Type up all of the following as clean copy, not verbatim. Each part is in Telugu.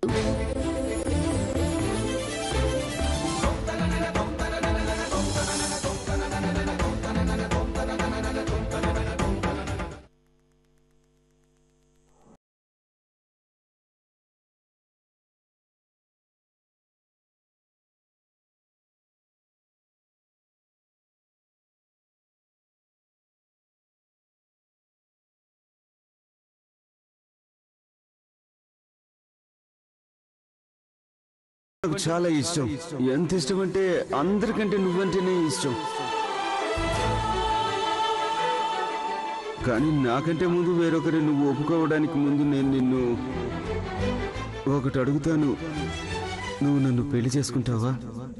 నాకు చాలా ఇష్టం. ఎంత ఇష్టం అంటే అందరికంటే నువ్వంటేనే ఇష్టం. కానీ నాకంటే ముందు వేరొకరి నువ్వు ఒప్పుకోవడానికి ముందు నేను నిన్ను ఒకటి అడుగుతాను. నువ్వు నన్ను పెళ్లి చేసుకుంటావా?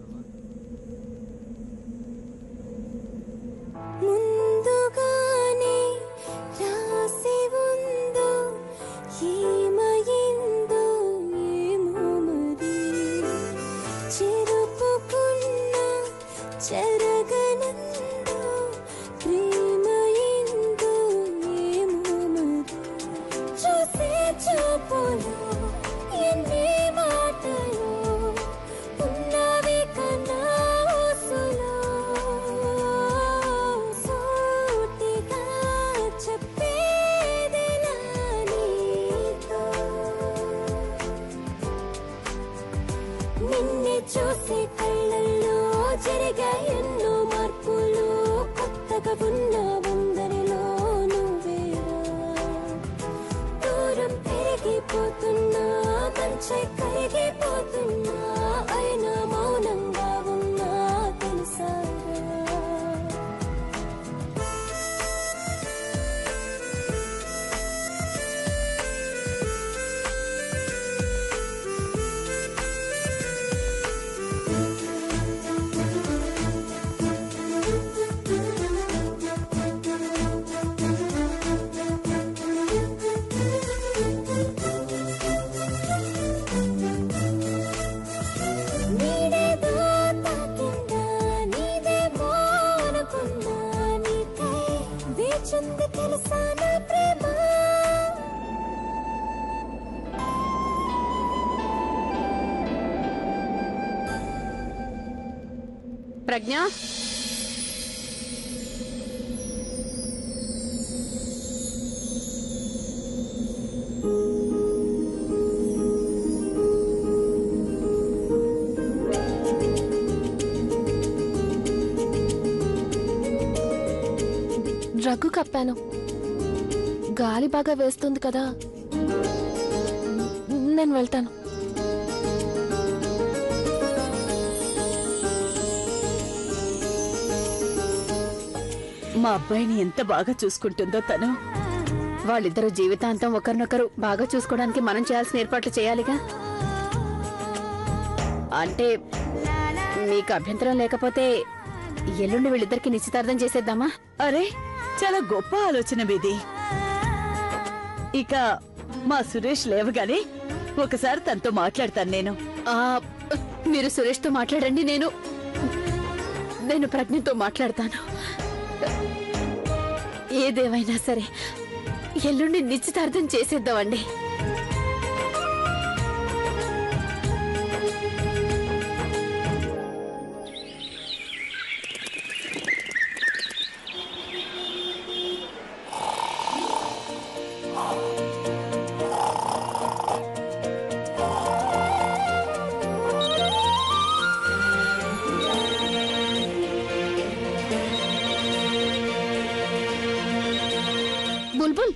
ప్రజ్ఞ, రగ్గు కప్పాను. గాలి బాగా వేస్తుంది కదా, నేను వెళ్తాను. మా అబ్బాయిని ఎంత బాగా చూసుకుంటుందో తను. వాళ్ళిద్దరూ జీవితాంతం ఒకరినొకరు బాగా చూసుకోవడానికి మనం చేయాల్సిన ఏర్పాట్లు చేయాలిగా. అంటే మీకు అభ్యంతరం లేకపోతే ఎల్లుండి వీళ్ళిద్దరికి నిశ్చితార్థం చేసేద్దామా? అరే, చాలా గొప్ప ఆలోచన మీది. ఇక మా సురేష్ లేవగానే ఒకసారి తనతో మాట్లాడతాను నేను. మీరు సురేష్తో మాట్లాడండి, నేను ప్రజ్ఞతో మాట్లాడతాను. ఏదేమైనా సరే ఎల్లుండి నిశ్చితార్థం చేసేద్దామండి. బుల్బుల్,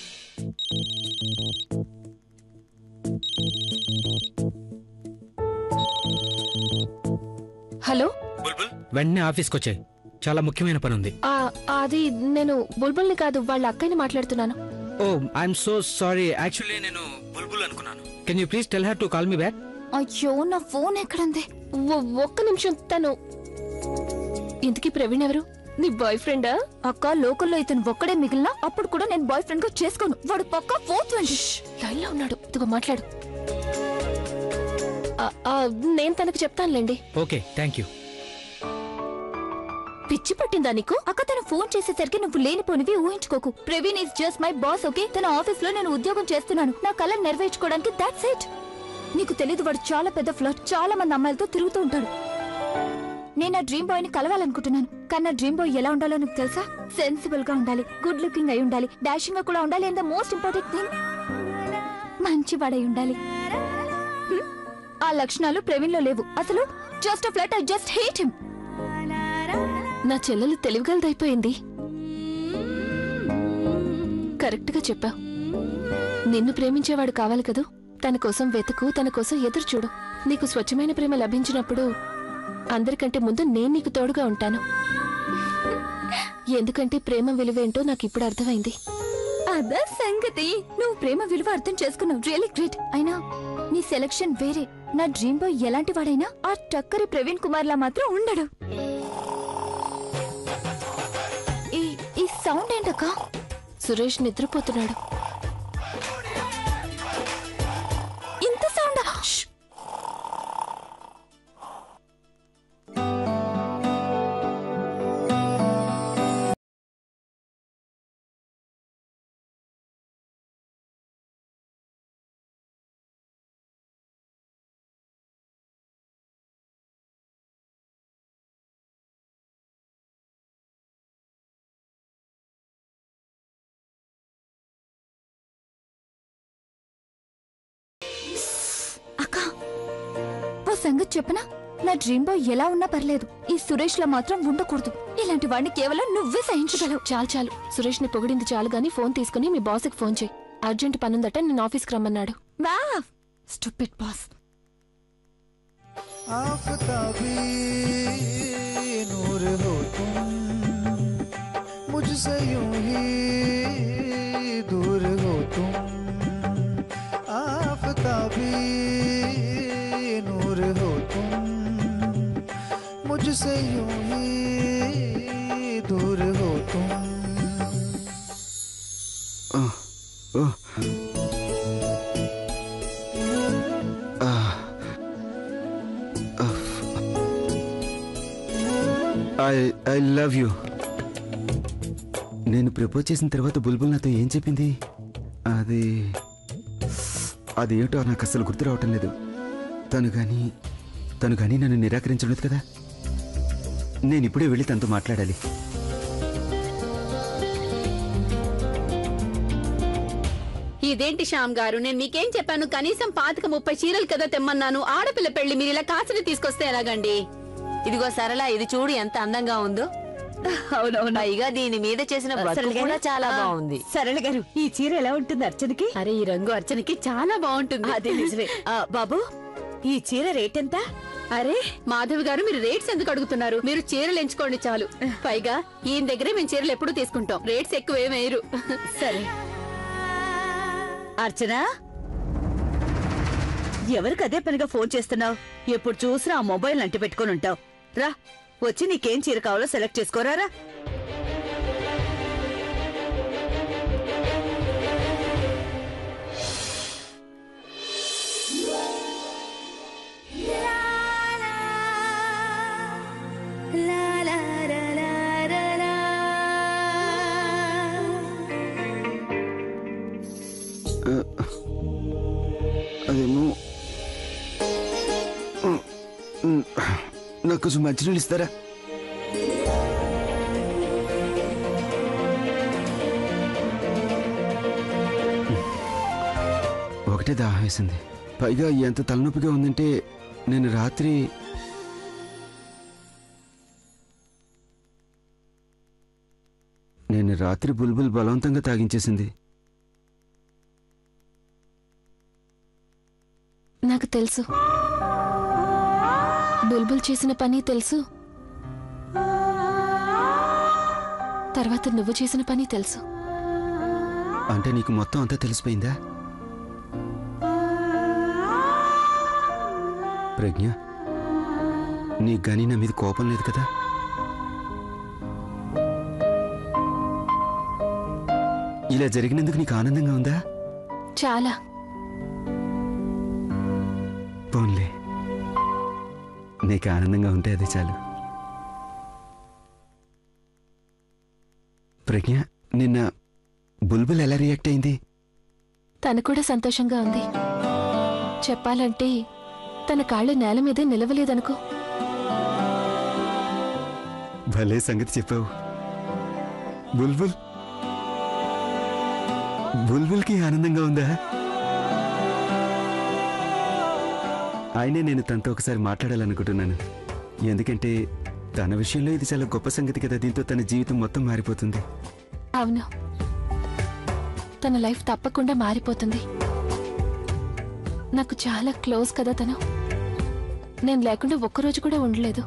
హలో. బుల్బుల్, వెంటనే ఆఫీస్కి వచ్చాయి. చాలా ముఖ్యమైన పని ఉంది. అది నేను బుల్బుల్ని కాదు, వాళ్ళ అక్కని మాట్లాడుతున్నాను. Oh, I'm so sorry. Actually నేను బుల్బుల్ అనుకున్నాను. Can you please tell her to call me back? అయ్యో, నా ఫోన్ ఎక్కడుంది? ఒక్క నిమిషం. తను ఇంతకీ ప్రవీణ్ ఎవరు? నీ బాయ్ ఫ్రెండా? అక్క, లోకల్లో ఇతను ఒక్కడే మిగిలినా అప్పుడు కూడా నేను బాయ్ ఫ్రెండ్ గా చేసుకోను. వాడు పక్కా 420 లైన్ లో ఉన్నాడు. ఇదిగో మాట్లాడు. నేను తనకు చెప్తానులేండి. Okay, thank you. పిచ్చి పట్టిందా నీకు? అక్క, తను ఫోన్ చేసేసరికి నువ్వు లేనిపోనివి ఊహించుకోకు. Praveen is just my boss, okay? తన ఆఫీస్ లో నేను ఉద్యోగం చేస్తున్నాను. నా కళను నెరవేర్చుకోవడానికి. That's it. నీకు తెలీదు, వాడు చాలా పెద్ద ఫ్లర్ట్, చాలా మంది అమ్మాయిలతో తిరుగుతూ ఉంటాడు. నేను ఆ డ్రీమ్ బాయ్ ని కలవాలనుకుంటున్నాను, కానీ నా డ్రీమ్ బాయ్ ఎలా ఉండాలో నీకు తెలుసా? సెన్సిబుల్ గా ఉండాలి, గుడ్ లుకింగ్ అయి ఉండాలి, డాషింగ్ గా కూడా ఉండాలి, and the most important thing మంచివాడై ఉండాలి. ఆ లక్షణాలు ప్రవీణ్ లో లేవు. అసలు just a flirt, I just hate him. నా చెల్లెలు తెలివిగలదైపోయింది. కరెక్ట్ గా చెప్పావు. నిన్ను ప్రేమించేవాడు కావాలి కదూ, తన కోసం వెతుకు, తన కోసం ఎదురు చూడు. నీకు స్వచ్ఛమైన ప్రేమ లభించినప్పుడు అందరికంటే ముందు నేను నీకు తోడుగా ఉంటాను. ఎందుకంటే ప్రేమ విలువేంటో నాకు ఇప్పుడు అర్థమైంది. అదా సంగతి. నువ్వు ప్రేమ విలువ అర్థం చేసుకున్నావు, రియల్లీ గ్రేట్. అయినా నీ సెలక్షన్ వేరే. నా డ్రీమ్ బాయ్ ఎలాంటి వాడైనా ఆ టక్కరి ప్రవీణ్ కుమార్ లా మాత్రం ఉండడు. ఈ సౌండ్ ఏంటక్క? సురేష్ నిద్రపోతున్నాడు. ఇంత సౌండ్? సంగతి చెప్పనా? నా డ్రీమ్ బాయ్ ఎలా ఉన్నా పర్లేదు, ఈ సురేష్ లా మాత్రం ఉండకూడదు. ఇలాంటి వాడిని కేవలం నువ్వే సహించగలవు. చాలు సురేష్ ని పొగిడింది చాలు గాని ఫోన్ తీసుకుని మీ బాస్ కి ఫోన్ చేయి. అర్జెంట్ పనుందట, నేను ఆఫీస్కి రమ్మన్నాడు. Wow, stupid boss. आफ़ताबी नूर हो तुम, मुझसे यूं ही दूर हो तुम। आफ़ताबी नूर हो तुम, मुझसे यूं ही दूर हो तुम। I love you. నేను ప్రపోజ్ చేసిన తర్వాత బుల్బుల్ నాతో ఏం చెప్పింది? అదేంటో నాకు అసలు గుర్తు రావటం లేదు. తను కానీ నన్ను నిరాకరించలేదు కదా. నేను ఇప్పుడే వెళ్ళి తనతో మాట్లాడాలి. ఇదేంటి శ్యామ్ గారు, నేను మీకేం చెప్పాను? కనీసం 25-30 చీరలు కదా తెమ్మన్నాను. ఆడపిల్ల పెళ్లి మీరు ఇలా కాసుని తీసుకొస్తే ఎలాగండి? ఇదిగో సరళ, ఇది చూడు ఎంత అందంగా ఉందో. అవునవును. పైగా దీని మీద చేసిన బతుకు కూడా చాలా బాగుంది. సరళ గారు, ఈ చీర ఎలా ఉంటుంది అర్చనకి? అరే, ఈ రంగు అర్చనకి చాలా బాగుంటుంది. అదే నిజమే. బాబు, ఈ చీర రేట్ ఎంత? అరే మాధవి గారు, మీరు రేట్స్ ఎందుకు అడుగుతున్నారు? మీరు చీరలు ఎంచుకోండి చాలు. పైగా ఈయన దగ్గరే మేము చీరలు ఎప్పుడు తీసుకుంటాం. రేట్స్ ఎక్కువ ఏమేరు. సరే. అర్చన, ఎవరికి అదే పనిగా ఫోన్ చేస్తున్నావు? ఎప్పుడు చూసినా ఆ మొబైల్ అంటి పెట్టుకుని ఉంటావు. రా, వచ్చి నీకేం చీర కావాలో సెలెక్ట్ చేసుకోరారా. అదేమో నాకు కొంచెం మంచినీళ్ళు ఇస్తారా? ఒకటే దాహం వేసింది. పైగా ఎంత తలనొప్పిగా ఉందంటే నేను రాత్రి బుల్బుల్ బలవంతంగా తాగించేసింది. నాకు తెలుసు, బుల్బుల్ చేసిన పని తెలుసు, తర్వాత నువ్వు చేసిన పని తెలుసు. అంటే నీకు మొత్తం అంతా తెలిసిపోయిందా? ప్రజ్ఞ, నీకు గానీ నా మీద కోపం లేదు కదా? ఇలా జరిగినందుకు నీకు ఆనందంగా ఉందా? చాలా. పోన్లే, నీకు ఆనందంగా ఉంటే అది చాలు. ప్రజ్ఞ, నిన్న బుల్బుల్ ఎలా రియాక్ట్ అయింది? తను కూడా సంతోషంగా ఉంది. చెప్పాలంటే తన కాళ్ళు నేల మీదే నిలవలేదనుకో. భలే సంగతి చెప్పావు. బుల్బుల్ బుల్బుల్కి ఆనందంగా ఉందా? ఆయనే నేను తనతో ఒకసారి మాట్లాడాలనుకుంటున్నాను. ఎందుకంటే తన విషయంలో ఇది చాలా గొప్ప సంగతి కదా. దీంతో తన జీవితం మొత్తం మారిపోతుంది. అవును, తన లైఫ్ తప్పకుండా మారిపోతుంది. నాకు చాలా క్లోజ్ కదా తను. నేను లేకుండా ఒక్కరోజు కూడా ఉండలేదు.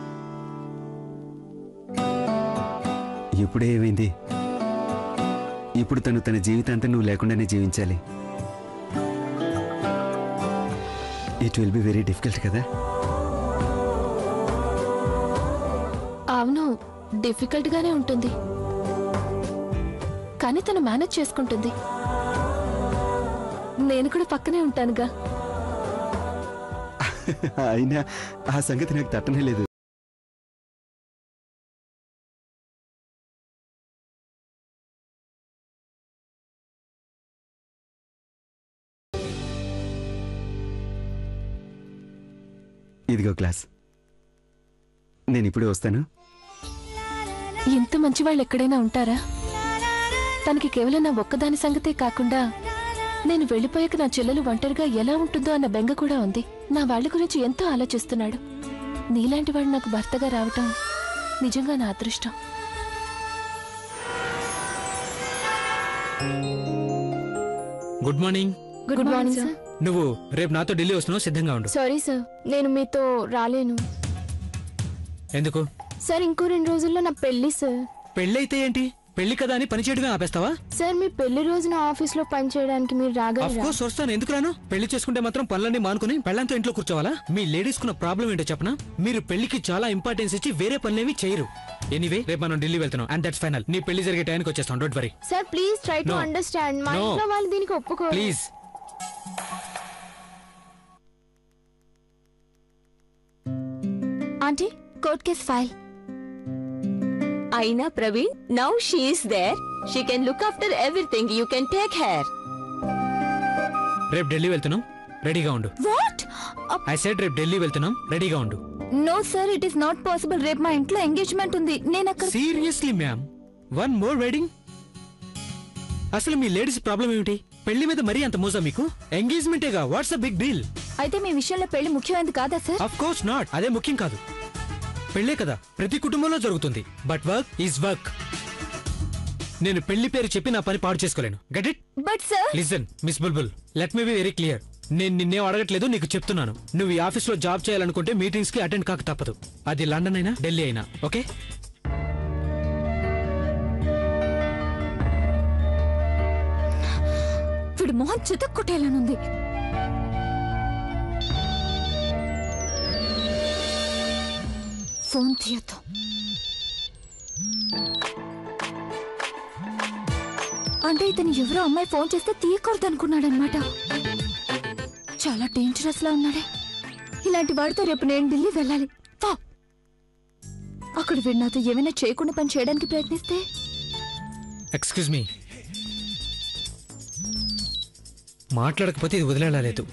ఇప్పుడే ఏమైంది? ఇప్పుడు తన జీవితాంతా నువ్వు లేకుండానే జీవించాలి. It will be very difficult కదా. అవును, డిఫికల్ట్ గానే ఉంటుంది. కానీ తను మేనేజ్ చేసుకుంటుంది. నేను కూడా పక్కనే ఉంటానుగా. అయినా ఆ సంగతి నాకు తట్టనే లేదు. ఇదిగో క్లాస్. నేను ఇప్పుడే వస్తాను. ఇంత మంచి వాళ్ళు ఎక్కడైనా ఉంటారా? తనకి కేవలం నా ఒక్కదాని సంగతే కాకుండా నేను వెళ్ళిపోయాక నా చెల్లెలు ఒంటరిగా ఎలా ఉంటుందో అన్న బెంగ కూడా ఉంది. నా వాళ్ళ గురించి ఎంతో ఆలోచిస్తున్నాడు. నీలాంటి వాడు నాకు భర్తగా రావటం నిజంగా నా అదృష్టం. Good morning. Good morning sir. నువ్వు రేపు నాతో ఢిల్లీ వస్తున్నావు, సిద్ధంగా ఉండు. సారీ సార్, నేను మీతో రాలేను. ఎందుకు? సార్, ఇంకో 2 రోజుల్లో నా పెళ్లి సార్. పెళ్ళైతే ఏంటి? పెళ్లి కదా అని పని చేయడమే ఆపేస్తావా? సార్, మీ పెళ్లి రోజున ఆఫీస్ లో పని చేయడానికి మీరు ఆఫ్ రాగలరా? కోర్స్ వస్తాను. ఎందుకు రాను? పెళ్లి చేసుకుంటే మాత్రం పనులన్నీ మానుకుని పెళ్ళంతో ఇంట్లో కూర్చోవాలా? మీ లేడీస్ కున్న ప్రాబ్లం ఏంటో చెప్పనా? మీరు పెళ్లికి చాలా ఇంపార్టెన్స్ ఇచ్చి వేరే పనులేవి చేయరు. ఎనీవే, రేపు మనం ఢిల్లీ వెళ్తున్నాం అండ్ దట్స్ ఫైనల్. నీ పెళ్లి జరిగే టైంకి వచ్చేస్తాం. Don't worry. Sir, please try to No. Understand. మా No. ఇంట్లో వాళ్ళు దీనికి ఒప్పుకోరు. Please. Aunty, court case file. అయినా Praveen, now she is there. She can look after everything. You can take care. రేపు ఢిల్లీ వెళ్తున్నాం, రెడీగా ఉండు. వాట్? ఐ సెడ్ రేపు ఢిల్లీ వెళ్తున్నాం, రెడీగా ఉండు. No sir, it is not possible. రేపు మా ఇంట్లో ఎంగేజ్మెంట్ ఉంది. నేను అక్కడ. Seriously ma'am, one more wedding? అసలు మీ లేడీస్ ప్రాబ్లం ఏమిటి? పెళ్లి మీద మరీ అంత మోసా మీకు? ఎంగేజ్మెంటేగా, వాట్స్ అ బిగ్ డీల్? అయితే మీ విషయంలో పెళ్లి ముఖ్యమైనది కాదా సార్? Of course not. అదే ముఖ్యం కాదు. పెళ్లే కదా ప్రతి కుటుంబంలో జరుగుతుంది. But work is work. నేను పెళ్లి పేరు చెప్పి నా పని పాడు చేసుకోలేను. Get it? But sir. Listen miss Bulbul, let me be very clear. నేను నిన్నేం అడగట్లేదు, నీకు చెప్తున్నాను. నువ్వు ఈ ఆఫీస్ లో జాబ్ చేయాలనుకుంటే మీటింగ్స్ కి అటెండ్ కాక తప్పదు. అది లండన్ అయినా ఢిల్లీ అయినా. ఓకే? వీడు మొహం చితక్కొట్టేలానుంది. ఫోన్ తీయద్దు. అంటే ఇతను ఎవరో అమ్మాయి ఫోన్ చేస్తే తీయకూడదు అనుకున్నాడు అనమాట. చాలా డేంజరస్ లా ఉన్నాడే. ఇలాంటి వాడితో రేపు నేను ఢిల్లీ వెళ్ళాలి. అక్కడ వీడు నాతో ఏమైనా చేయకుండా పని చేయడానికి ప్రయత్నిస్తే? ఎక్స్క్యూజ్ మీ, మాట్లాడకపోతే ఇది వదిలేలేదు.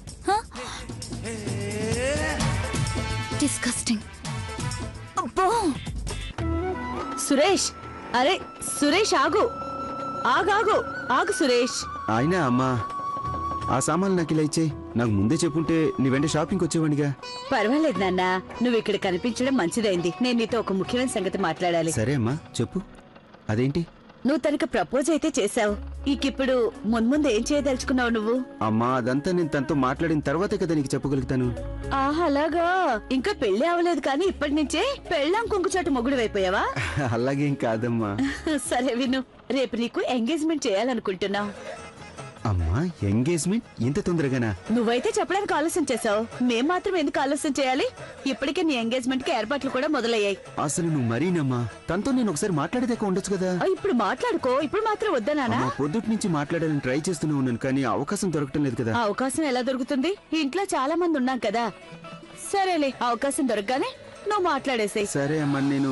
డిస్కస్టింగ్. అబ్బో సురేష్, అరే సురేష్ ఆగు. ఆగాగు, ఆగు సురేష్. అయినా అమ్మా, ఆ సామాన్లు నాకు ఇలా ఇచ్చేయి. నాకు ముందే చెప్పుంటే నీ వెంట షాపింగ్కి వచ్చేవాడిగా. పర్వాలేదు నాన్న, నువ్వు ఇక్కడ కనిపించడం మంచిదైంది. నేను నీతో ఒక ముఖ్యమైన సంగతి మాట్లాడాలి. సరే అమ్మా, చెప్పు. అదేంటి? నువ్వు తనకు ప్రపోజ్ అయితే చేశావు. ఇప్పుడు మున్ముందు ఏం చేయదలుచుకున్నావు నువ్వు? అమ్మా, అదంతా నేను తనతో మాట్లాడిన తర్వాతే కదా నీకు చెప్పగలుగుతాను. అలాగా? ఇంకా పెళ్లి అవ్వలేదు కానీ ఇప్పటి నుంచే పెళ్ళాం కుంకుచాటు మొగుడు అయిపోయావా? అలాగేం కాదమ్మా. సరే విను, రేపు నీకు ఎంగేజ్మెంట్ చేయాలనుకుంటున్నావు. అమ్మా, ఎంగేజ్మెంట్ ఇంత తొందరగానా? నువ్వైతే చెప్పడానికి ఆలస్యం చేసావు. మేం మాత్రం ఎందుకు ఆలస్యం చేయాలి? ఇప్పటికే నీ ఎంగేజ్మెంట్ కి ఏర్పాట్లు కూడా మొదలయ్యాయి. అసలు నువ్వు మరీనమ్మా, తనతో నేను ఒకసారి మాట్లాడేదాకా ఉండొచ్చు కదా. ఇప్పుడు మాట్లాడుకో, ఇప్పుడు మాత్రం వద్దనానా? పొద్దుటి నుంచి మాట్లాడాలని ట్రై చేస్తూనే ఉన్నాను, కానీ అవకాశం దొరకటం లేదు కదా. ఆ అవకాశం ఎలా దొరుకుతుంది? ఇంట్లో చాలా మంది ఉన్నాం కదా. సరేలే, అవకాశం దొరకగానే నువ్వు మాట్లాడేసేయ్. సరే అమ్మా, నేను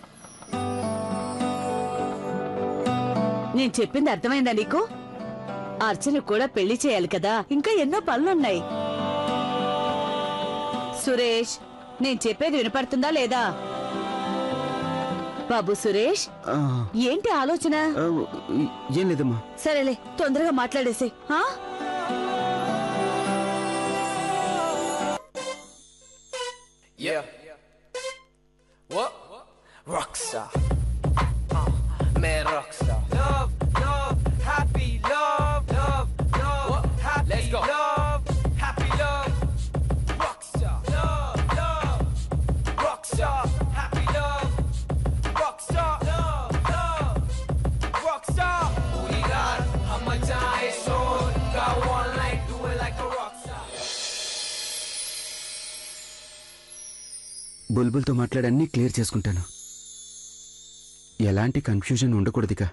నేను చెప్పింది అర్థమైందా నీకు? అర్చన కూడా పెళ్లి చేయాలి కదా, ఇంకా ఎన్నో పనులున్నాయి. సురేష్, నేను చెప్పేది వినపడుతుందా లేదా? బాబు సురేష్, ఆ, ఏంటి ఆలోచన? ఆ, ఏం లేదమ్మా. సరేలే, తొందరగా మాట్లాడేసి. Yeah. What? Rockstar. Man, rockstar. Love, love, happy love, love, love. What? Happy Let's go. Love, happy love. Rockstar. Love, love. Rockstar. Happy love. Rockstar. Love, love. Rockstar. We got how much time is short. Got one life, do it like a rockstar. బుల్బుల్తో మాట్లాడి అన్నీ క్లియర్ చేసుకుంటాను. ఎలాంటి కన్ఫ్యూజన్ ఉండకూడదుగా.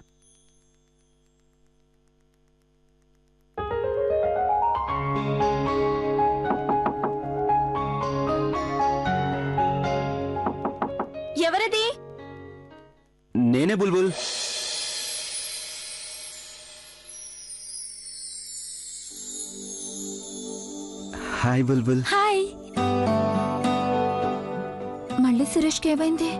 ఎవరది? నేనే బుల్బుల్. హాయ్ బుల్బుల్. హాయ్. మళ్ళీ సురేష్కి ఏమైంది?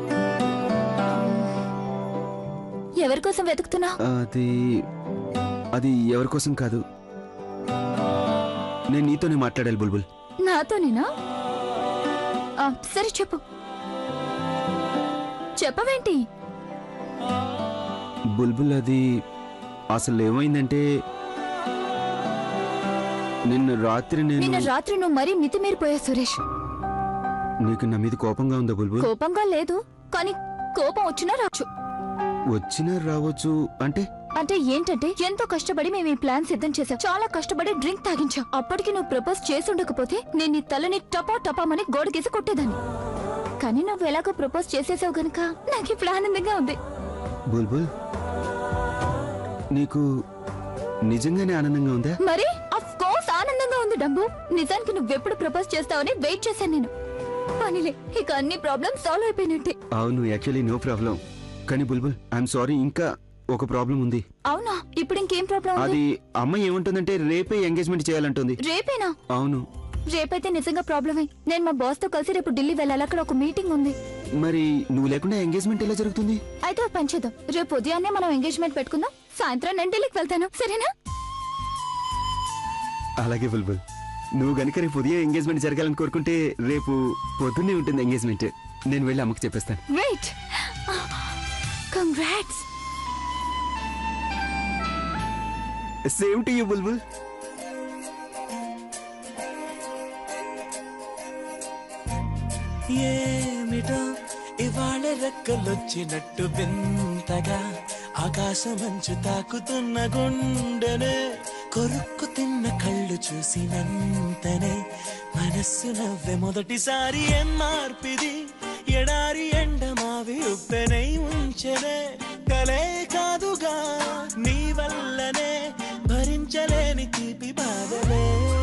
ఎవరి కోసం వెతుకుతున్నా? అది ఎవరి కోసం కాదు, నేను నీతోనే మాట్లాడాలి బుల్బుల్. నాతోనేనా? సరే చెప్పు. చెప్పవేంటి? బుల్బుల్, అది అసలు ఏమైందంటే నిన్న రాత్రి నువ్వు మరీ మితిమీరిపోయా సురేష్. నీకు నా మీద కోపంగా ఉందా బుల్బుల్? కోపంగా లేదు, కానీ కోపం వచ్చినా రావచ్చు. వచ్చినా రావచ్చు అంటే? అంటే ఏంటంటే, ఎంతో కష్టపడి మేము ఈ ప్లాన్ సిద్ధం చేసాం. చాలా కష్టపడి డ్రింక్ తాగించాం. అప్పటికి నువ్వు ప్రపోజ్ చేసి ఉండకపోతే నేను నీ తలని టపా టపామని గోడకేసి కొట్టేదాన్ని. కానీ నువ్వు ఎలాగో ప్రపోజ్ చేసేసావు గనుక నాకు ఇప్పుడు ఆనందంగా ఉంది. బుల్బుల్, నీకు నిజంగానే ఆనందంగా ఉందా? మరి అఫ్ కోర్స్ ఆనందంగా ఉంది డంబు. నిజానికి నువ్వెప్పుడు ప్రపోజ్ చేస్తావని వెయిట్ చేశాను నేను. పనిలే, ఇక అన్ని ప్రాబ్లమ్స్ సాల్వ్ అయిపోయినట్టే. అవును, యాక్చువల్లీ నో ప్రాబ్లం. కానీ బుల్బుల్, ఐఎమ్ సారీ, ఇంకా ఒక ప్రాబ్లం ఉంది. అవునా? ఇప్పుడు ఇంకేం ప్రాబ్లం? అది అమ్మాయి ఏమంటుందంటే రేపే ఎంగేజ్మెంట్ చేయాలంటుంది. రేపేనా? అవును. రేపైతే నిజంగా ప్రాబ్లమే. నేను మా బాస్ తో కలిసి రేపు ఢిల్లీ వెళ్ళాలి, అక్కడ ఒక మీటింగ్ ఉంది. మరి నువ్వు లేకుండా ఎంగేజ్మెంట్ ఎలా జరుగుతుంది? అయితే ఒక పని చేద్దాం, రేపు ఉదయాన్నే మనం ఎంగేజ్మెంట్ పెట్టుకుందాం. సాయంత్రం నేను ఢిల్లీకి వెళ్తాను, సరేనా? అలాగే బుల్బుల్, నువ్వు గనుక రేపు ఉదయం ఎంగేజ్మెంట్ జరగాలని కోరుకుంటే రేపు పొద్దున్నే ఉంటుంది ఎంగేజ్మెంట్. నేను వెళ్ళి అమ్మకి చెప్పేస్తాను. Wait, congrats. Same to you Bulbul. ఏమిటో ఇవాళ రెక్కలొచ్చినట్టు వింతగా ఆకాశమంచు తాకుతున్న గుండెనే కొరుక్కు తిన్న కళ్ళు చూసినంతనే మనస్సు నవ్వే మొదటిసారి. ఏం మార్పిది, ఎడారి ఎండ మావి ఉప్పెనై ఉంచెనే. కలే కాదుగా నీ వల్లనే భరించలేని తీపి బాధలే.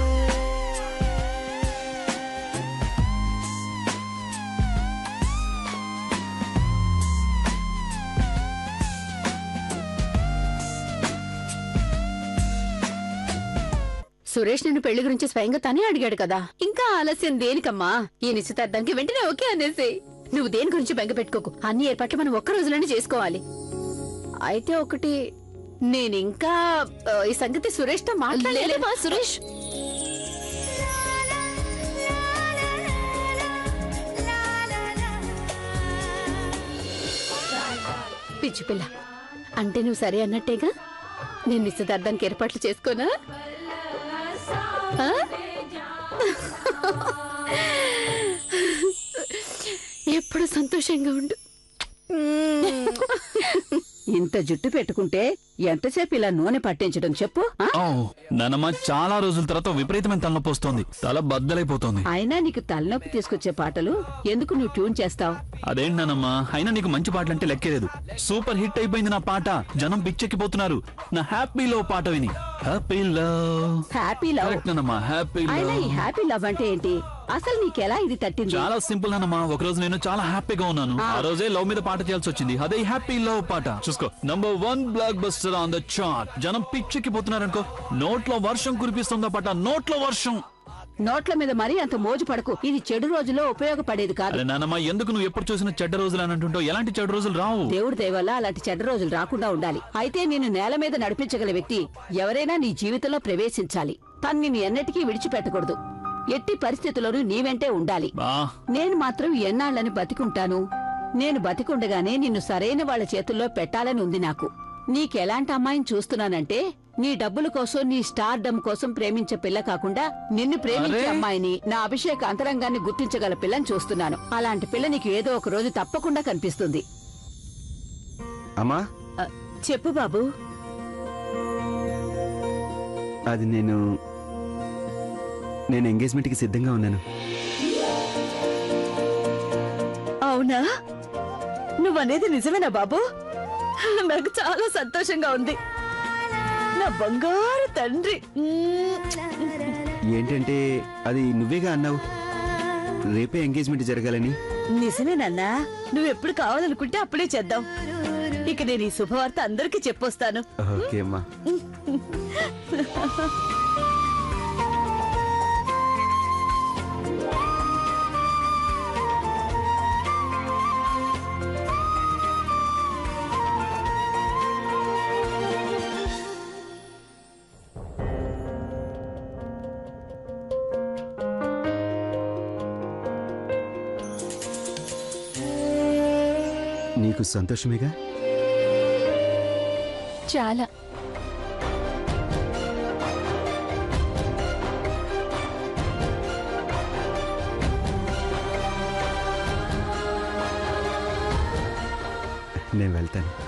సురేష్ నిన్ను పెళ్లి గురించి స్వయంగా తనే అడిగాడు కదా, ఇంకా ఆలస్యం దేనికమ్మా? ఈ నిశ్చితార్థానికి వెంటనే ఓకే అనేసి. నువ్వు దేని గురించి బెంగ పెట్టుకోకు, అన్ని ఏర్పాట్లు మనం ఒక్క రోజులోనే చేసుకోవాలి. అయితే ఒకటి, నేనింకా ఈ సంగతి సురేష్ తో మాట్లాడలేమా? సురేష్, పిచ్చి పిల్ల, అంటే నువ్వు సరే అన్నట్టేగా? నేను నిశ్చితార్థానికి ఏర్పాట్లు చేసుకోనా? ఎప్పుడు సంతోషంగా ఉండు. ఇంత జుట్టు పెట్టుకుంటే ఎంతసేపు ఇలా నూనె పట్టించడం చెప్పు? నానమ్మ, చాలా రోజుల తర్వాత విపరీతమైన తలనొప్పి వస్తోంది, తల బద్దలైపోతోంది. అయినా నీకు తలనొప్పి తీసుకొచ్చే పాటలు ఎందుకు నువ్వు ట్యూన్ చేస్తావు? అదేంటి నానమ్మ, అయినా నీకు మంచి పాటలు అంటే లెక్కేలేదు. సూపర్ హిట్ అయిపోయింది నా పాట, జనం పిచ్చెక్కిపోతున్నారు నా హ్యాపీ లవ్ పాట విని. హ్యాపీ లవ్, హ్యాపీ లవ్ నానమ్మ, హ్యాపీ అయినా ఈ లవ్. హ్యాపీ లవ్ అంటే ఏంటి? అసలు నీకెలా ఇది తట్టింది? చాలా సింపుల్ నానమ్మ. ఒక రోజు నేను చాలా హ్యాపీగా ఉన్నాను, ఆ రోజే లవ్ మీద పాట చేయాల్సి వచ్చింది. అదే హ్యాపీ లవ్ పాట. చూసుకో, number 1 blockbuster master on the chart. జనం పిచ్చెక్కిపోతున్నారనుకో. నోట్లో వర్షం కురిపిస్తుందా పట, నోట్లో వర్షం. నోట్ల మీద మరీ అంత మోజు పడకు. ఇది చెడు రోజుల్లో ఉపయోగపడేది కాదు. అరే నానమ్మ, ఎందుకు నువ్వు ఎప్పుడు చూసిన చెడ్డ రోజులు అని అంటుంటావు? ఎలాంటి చెడ్డ రోజులు రావు. దేవుడి దయ వల్ల అలాంటి చెడ్డ రోజులు రాకుండా ఉండాలి. అయితే నిన్ను నేల మీద నడిపించగల వ్యక్తి ఎవరైనా నీ జీవితంలో ప్రవేశించాలి. తను నిన్ను ఎన్నటికీ విడిచిపెట్టకూడదు. ఎట్టి పరిస్థితుల్లోనూ నీ వెంటే ఉండాలి. నేను మాత్రం ఎన్నాళ్ళని బతికుంటాను. నేను బతికుండగానే నిన్ను సరైన వాళ్ళ చేతుల్లో పెట్టాలని ఉంది నాకు. నీకెలాంటి అమ్మాయిని చూస్తున్నానంటే, నీ డబ్బుల కోసం, నీ స్టార్డమ్ కోసం ప్రేమించే పిల్ల కాకుండా నిన్ను ప్రేమించే అమ్మాయిని, నా అభిషేక అంతరంగాన్ని గుర్తించగల పిల్లని చూస్తున్నాను. అలాంటి పిల్ల నీకు ఏదో ఒక రోజు తప్పకుండా కనిపిస్తుంది. అమ్మా, చెప్పు బాబు. అది నేను ఎంగేజ్మెంట్కి సిద్ధంగా ఉన్నాను. అవునా? నువ్వనేది నిజమేనా బాబు? నాకు చాలా సంతోషంగా ఉంది. నా బంగారు తండ్రి. ఏంటంటే అది నువ్వేగా అన్నావు రేపే ఎంగేజ్మెంట్ జరగాలని. నిజమేనన్నా. నువ్వెప్పుడు కావాలనుకుంటే అప్పుడే చేద్దాం. ఇక నేను ఈ శుభవార్త అందరికీ చెప్పొస్తాను. ఓకే అమ్మా. నీకు సంతోషమేగా? చాలా. నేను వెళ్తాను.